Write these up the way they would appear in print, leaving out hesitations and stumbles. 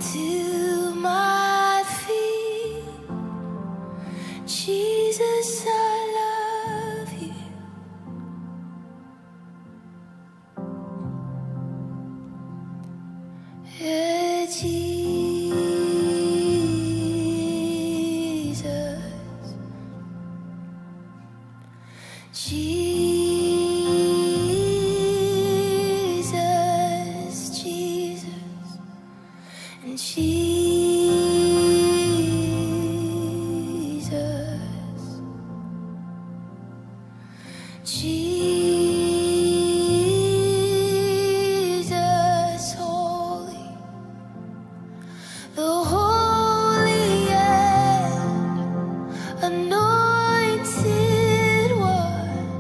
to my feet. Jesus, I love you. Yeah, Jesus, Jesus, Jesus, and Jesus, Jesus, holy, the holy and anointed one.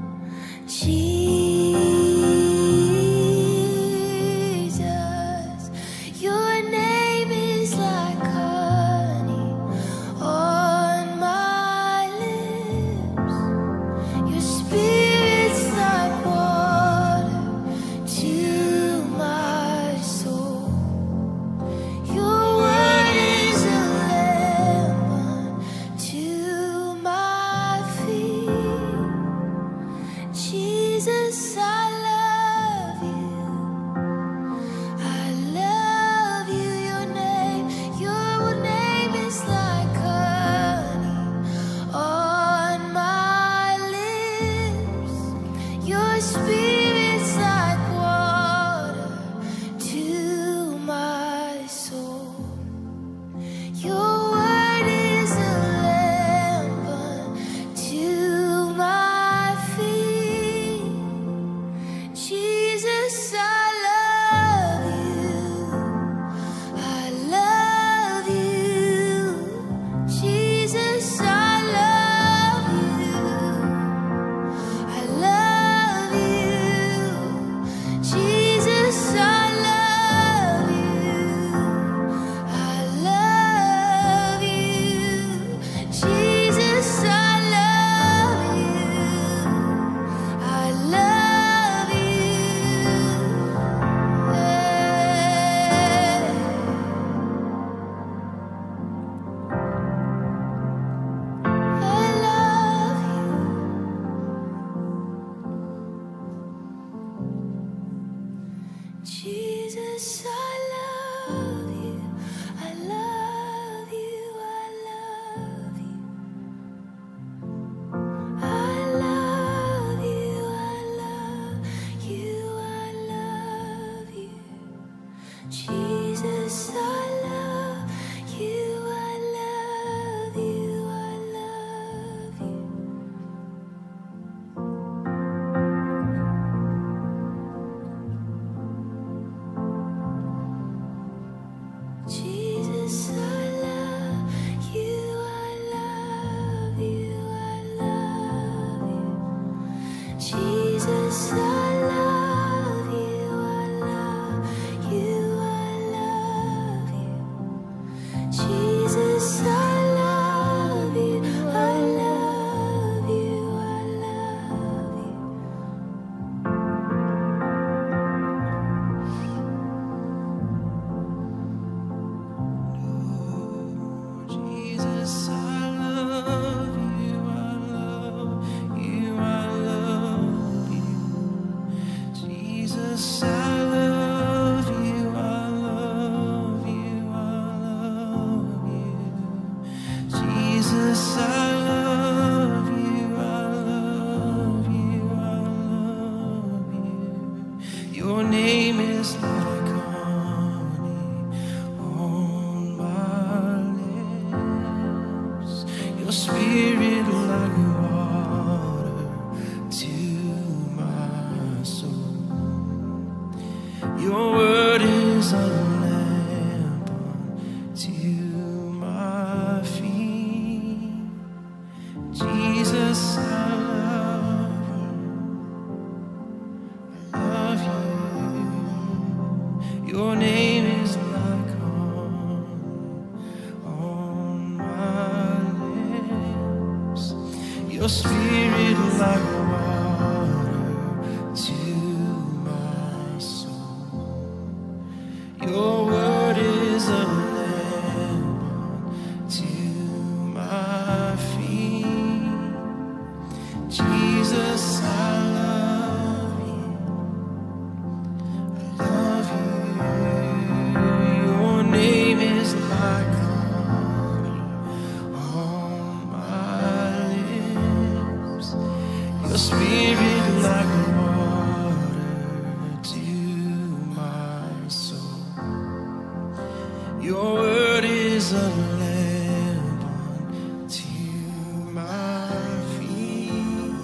Jesus, your name is like honey on my lips. Your spirit's like water to my soul. Your word is a lamp unto my feet. Jesus, I love you. I love you. Your name is like honey on my lips. Your spirit's like water to my soul. Your word is a lamp unto my feet. Jesus, I love you. I love you. Jesus, I love you. I love you. Jesus, I love you. I love you. Jesus, I love you. I love you. I love you. Jesus, I love you. I love you. I love you. I love you. I love you. I love you. Jesus, I love you. I love you. I love you. Jesus, I love you. I love you. I love you. Jesus, I love you. I love you. I love you. Jesus, I love you. I love you. I love you. Jesus, I love you. I love you. I love you. Jesus, I love you. I love you. I love you. Jesus, I love you. I love you. I love you. Your name is like honey on my lips. Your spirit like water to my soul. Your word is a lamp unto my feet. Jesus, I love you. Your name is like honey on my lips. Your spirit like water to my soul. Your word is a Your word is a lamp unto my feet.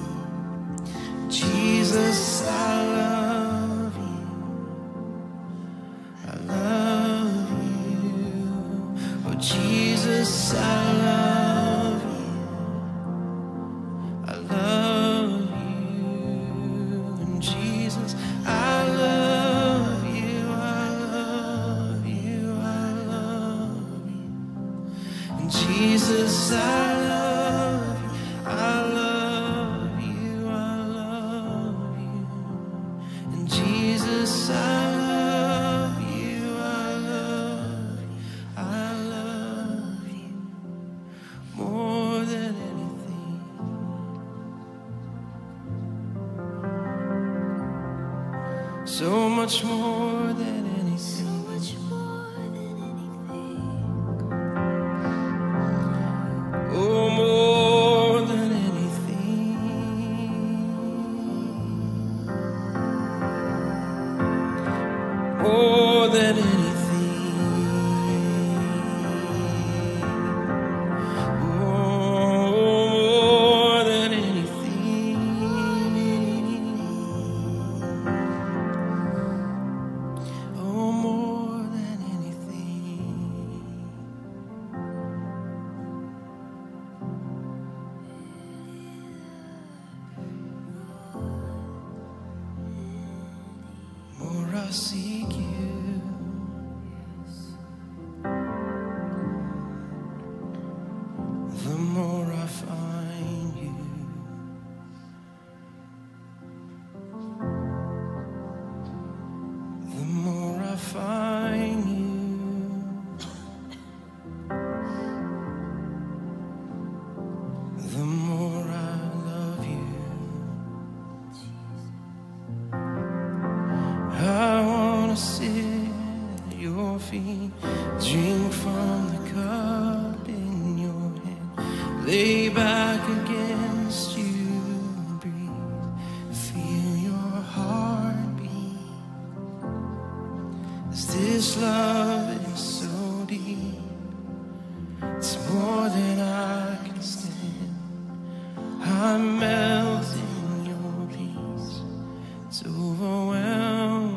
Jesus, I love you. I love you. Oh, Jesus, I love you. I love you. And Jesus, I love you. I love you. I love you. And Jesus, I love you. I love you. I love you. And Jesus, I love you. I love you. I love you more than anything. So much more than anything. So much more than anything. Oh, more than anything. More than anything. Oh, more than anything. Oh, more than anything. More I seek you, the more I find you. The more I find you, the more I love you. I wanna sit at your feet, drink from the cup in your hand, lay back against you, breathe, feel your heartbeat. As this love is so deep, it's more than I can stand. I melt in your peace, it's overwhelming.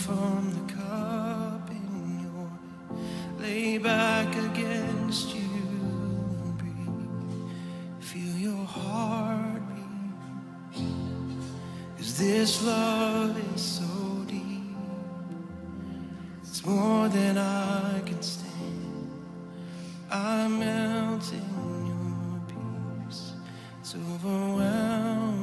from the cup in your hand. Lay back against you and breathe. Feel your heart beat. 'Cause this love is so deep. It's more than I can stand. I melt in your peace. It's overwhelming.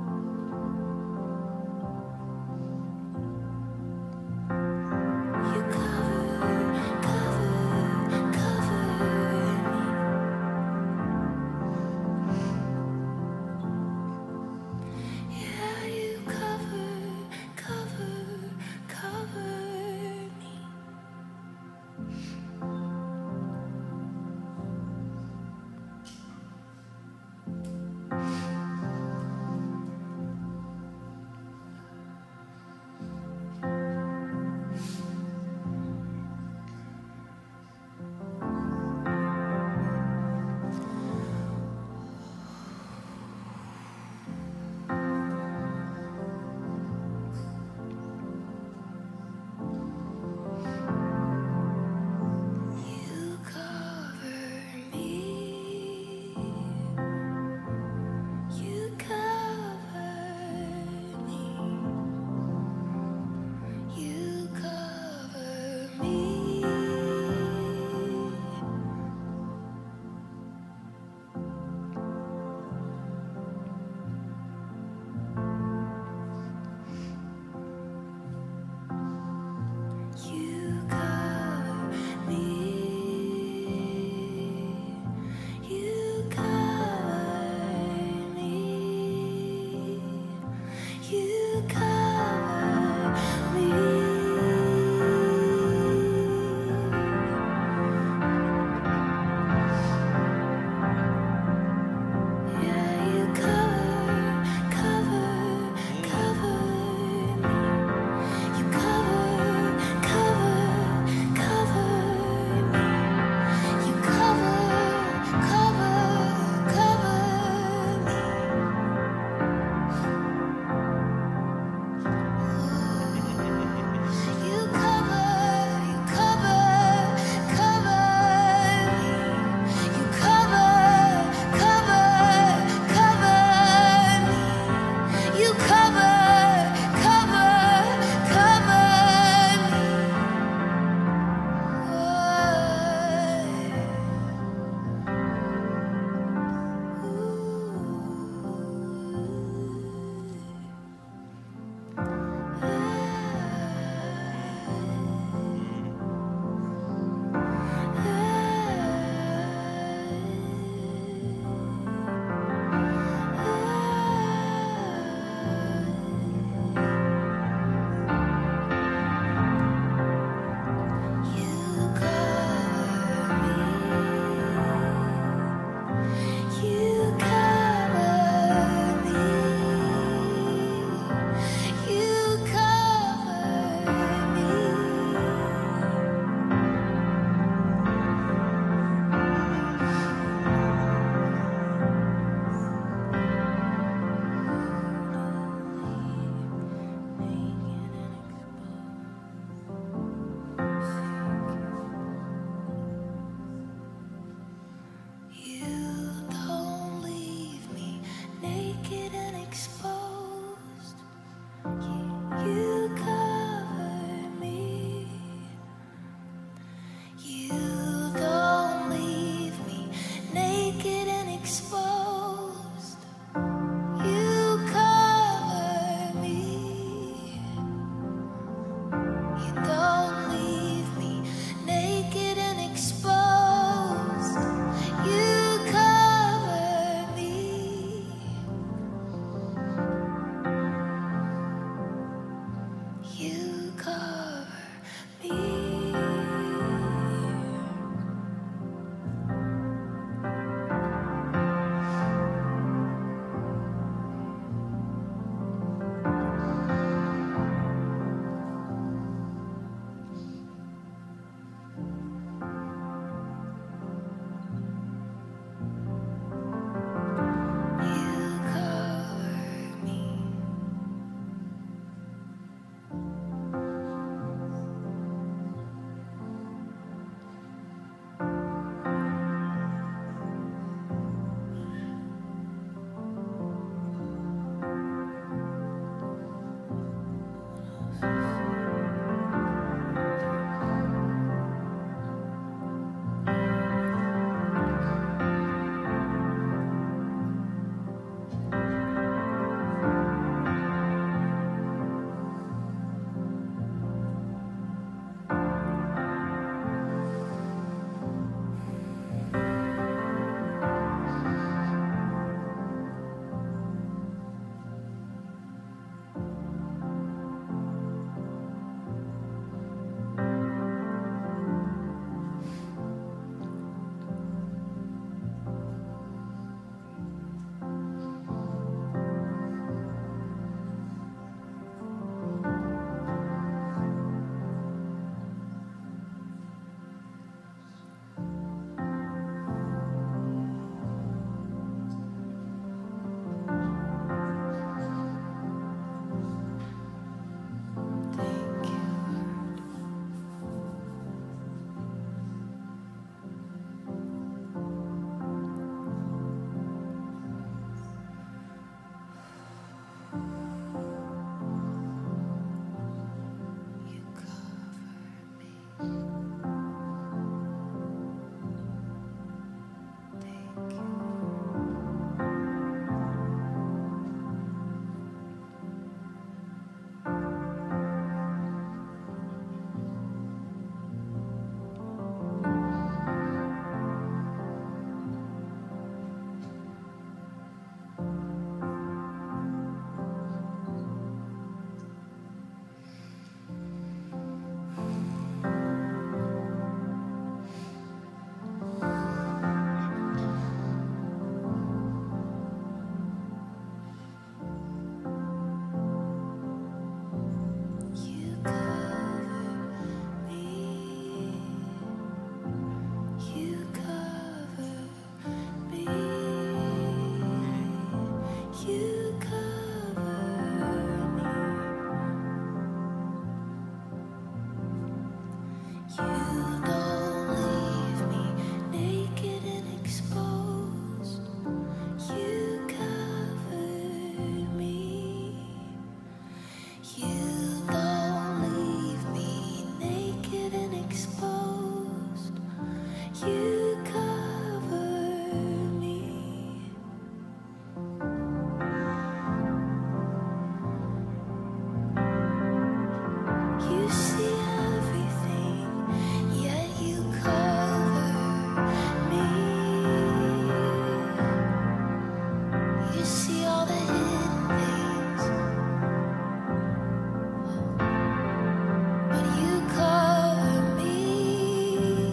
You You don't leave me naked and exposed. You cover me. You don't leave me naked and exposed. You cover me. You see everything, yet you cover me. You see all the hidden things, but you cover me.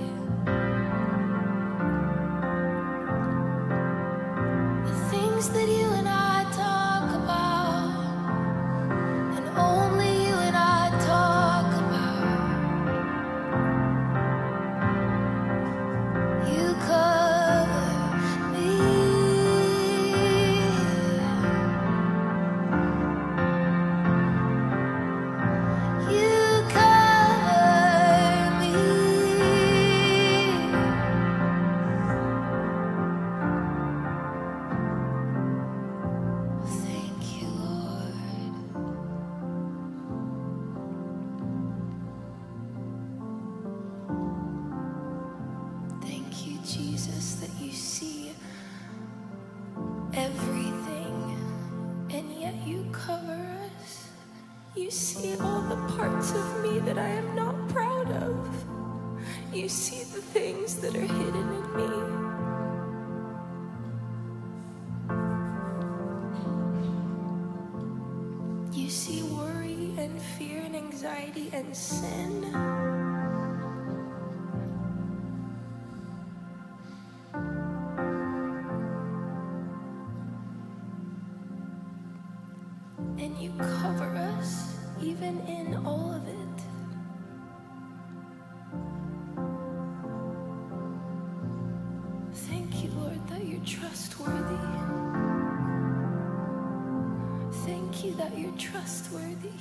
The things that you and I talk about, and only you and I talk about, you cover me. You cover me. Thank you, Lord. Thank you, Jesus, that you see everything, and yet you cover us. You see all the parts of me that I am not proud of. You see the things that are hidden in me. You see worry and fear and anxiety and sin. And you cover us even in all of it. Thank you, Lord, that you're trustworthy. Thank you that you're trustworthy.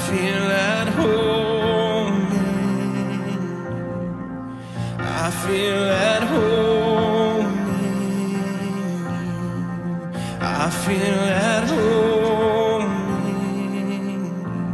feel at home in you. I feel at home in you. I feel at home in you.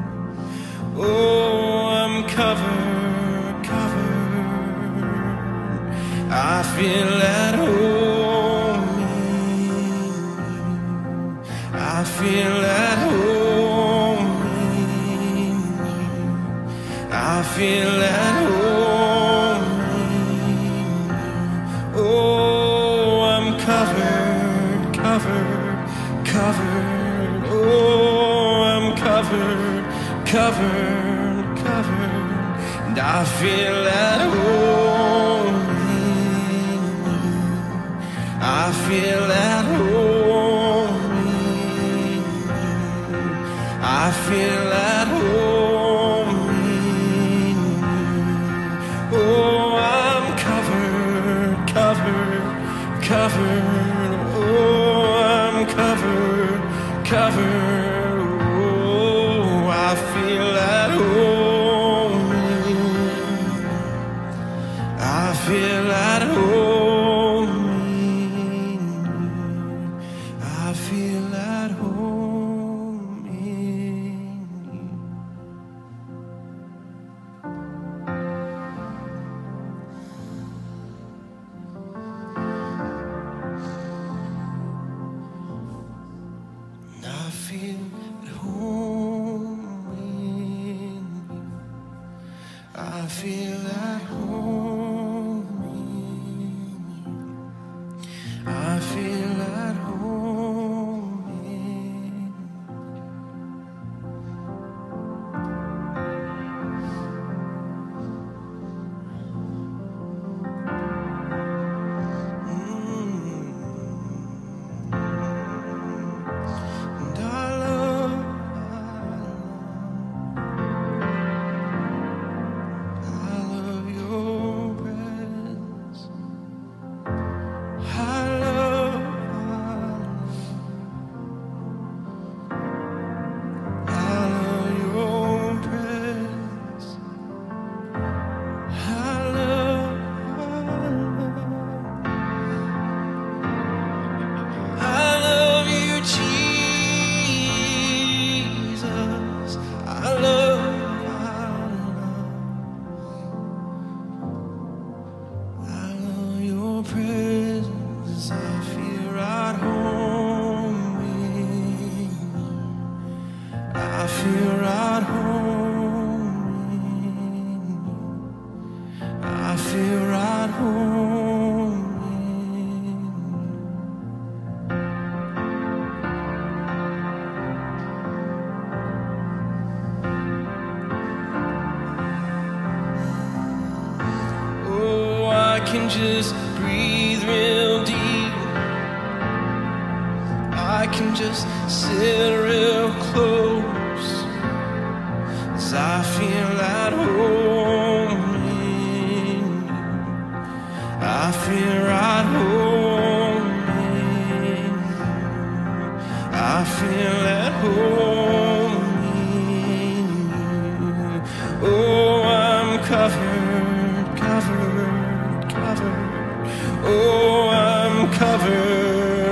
Oh, I'm covered, covered. I feel at home in you. I feel at home in you. I feel at home in you. Oh, I'm covered, covered, covered. Oh, I'm covered, covered, covered. And I feel at home in you. I feel at home in you. I feel at home in you. Oh, I'm covered, covered, covered. Oh, I'm covered, covered. Oh, I feel at home in you. I feel at home in you. I feel at home in you. I feel at home in you. I feel at home in you. I feel at home in you. And I love your presence. I love your presence. I love you, Jesus. I love your presence. I feel right home in you. I feel right home in you. I feel right home in you. Oh, I can just breathe real deep. I can just sit real close, 'cause I feel at home in you. I feel right home in you. I feel at home in you. Oh, I'm covered, covered, covered. Oh, I'm covered.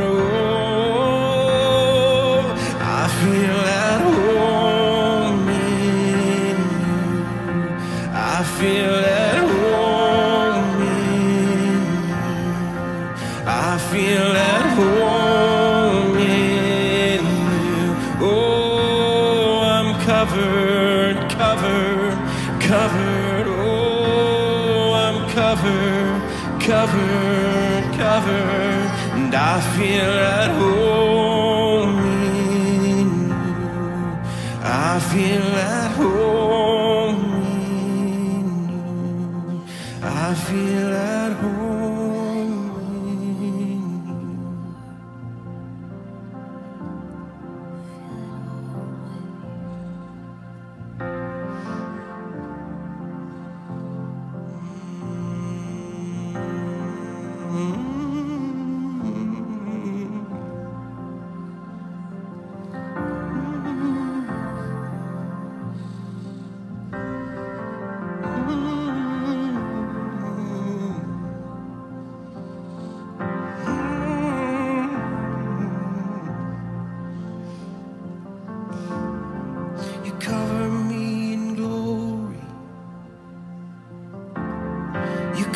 Oh, I feel at home in you. I feel at home in you. I feel at home in you. Oh, I'm covered, covered, covered. Oh, I'm covered, covered, covered. And I feel at home in you. I feel at home in you. I feel at home in you.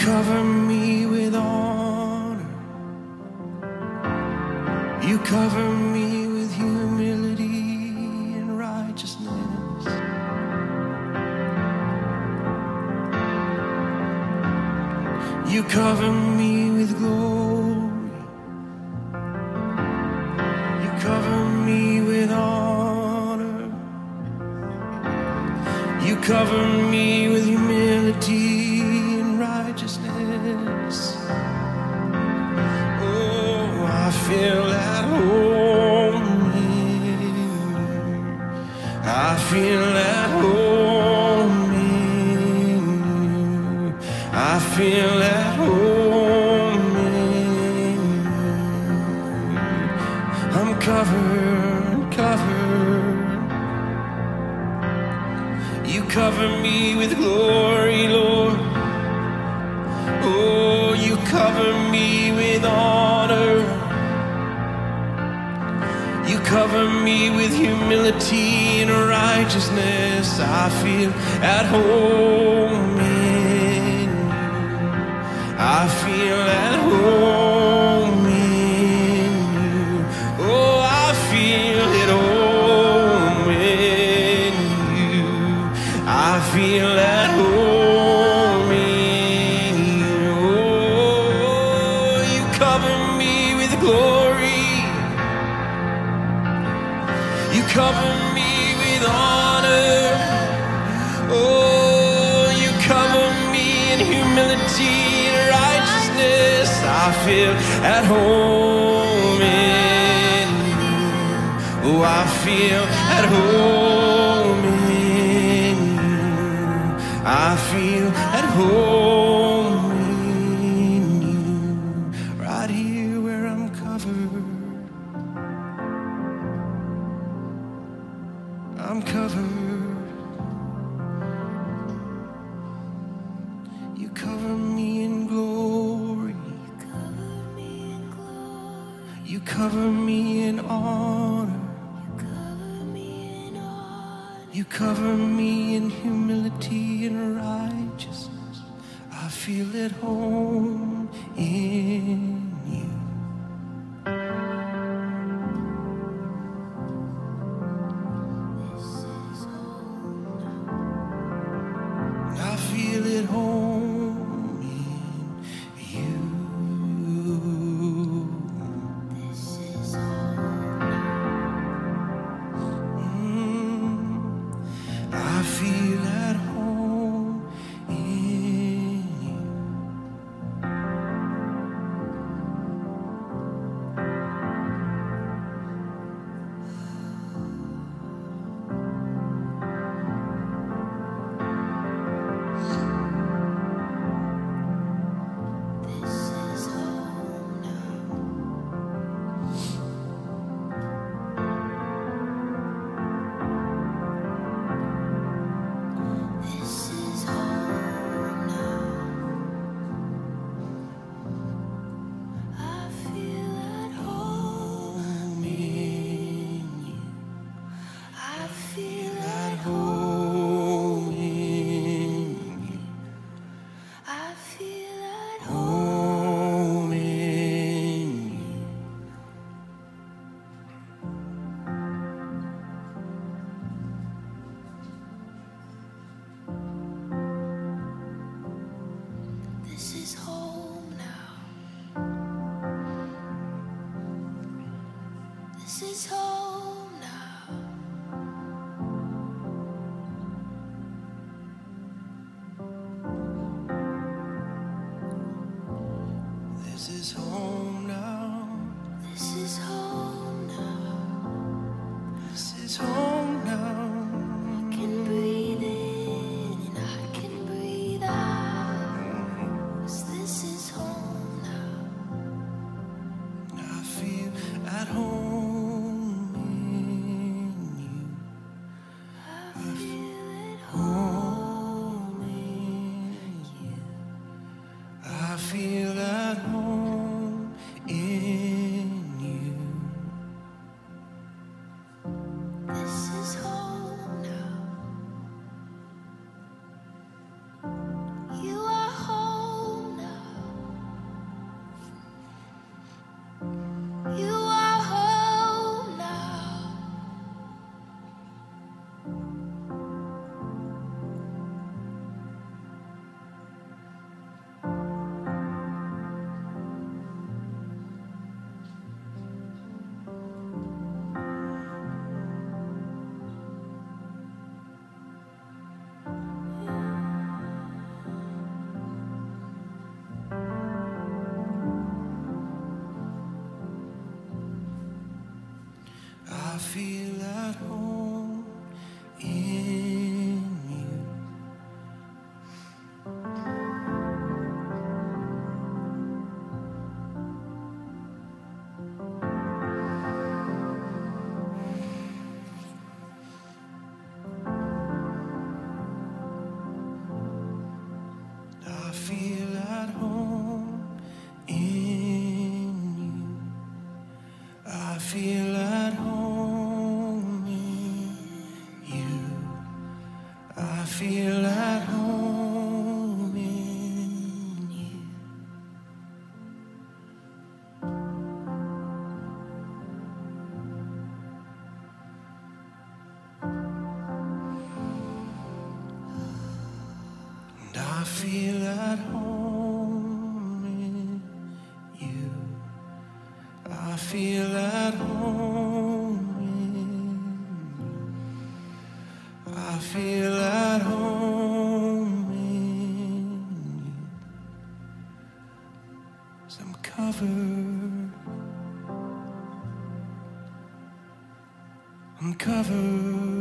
cover me with honor. You cover me with humility and righteousness. You cover me with glory. You cover me with honor. You cover me with humility and righteousness. Oh, I feel at home in you. I feel at home in you. I feel at home in you. I'm covered, covered. You cover me with glory, Lord. Oh, you cover me with honor. You cover me with humility and righteousness. I feel at home in you. I feel at home in you. Oh, I feel at home in you. I feel at home in you. Oh, you cover me with glory. You cover me with honor. Oh, you cover me in humility and righteousness. I feel at home in you. Oh, I feel at home in you. I feel at home in you. Right here where I'm covered. I'm covered. You cover me in glory. You cover me in honor. You cover me in humility and righteousness. I feel at home in you. I feel at home in you. This is I feel at home in you. feel at home in you. And I feel at home in you. I feel at home in you. I feel at home in you. 'Cause I'm covered. I'm covered.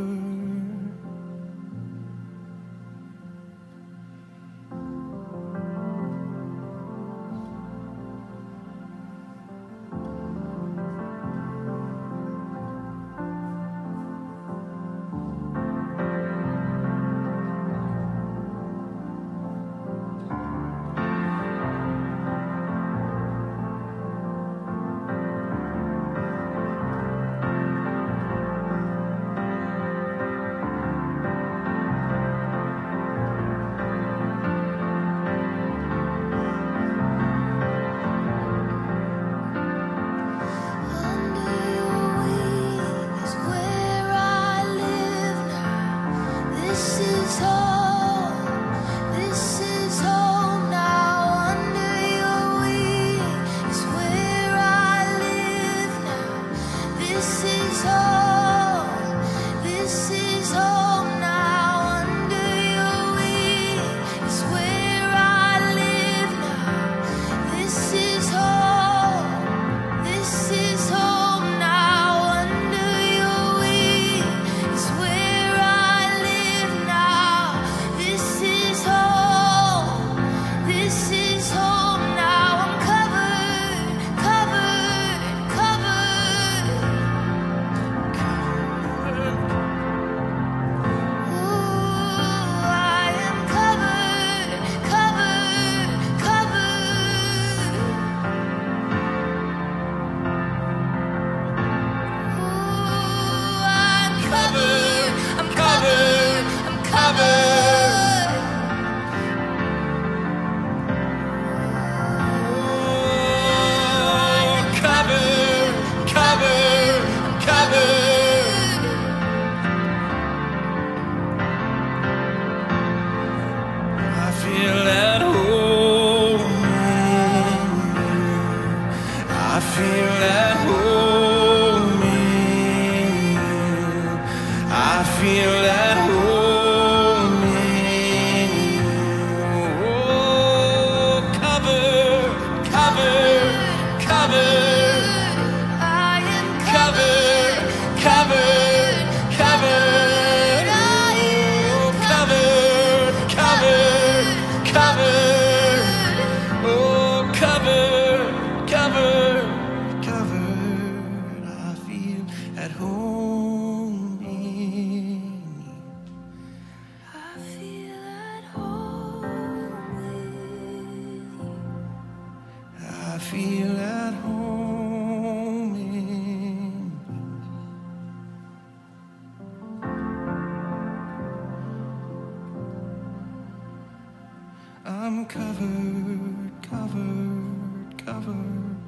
I'm covered, covered, covered.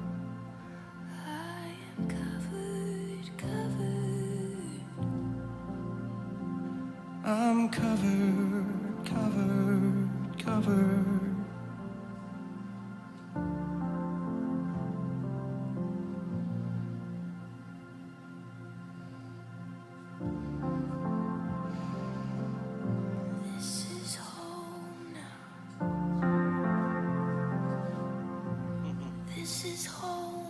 I am covered, covered. I'm covered, covered, covered. This is home now. This is home.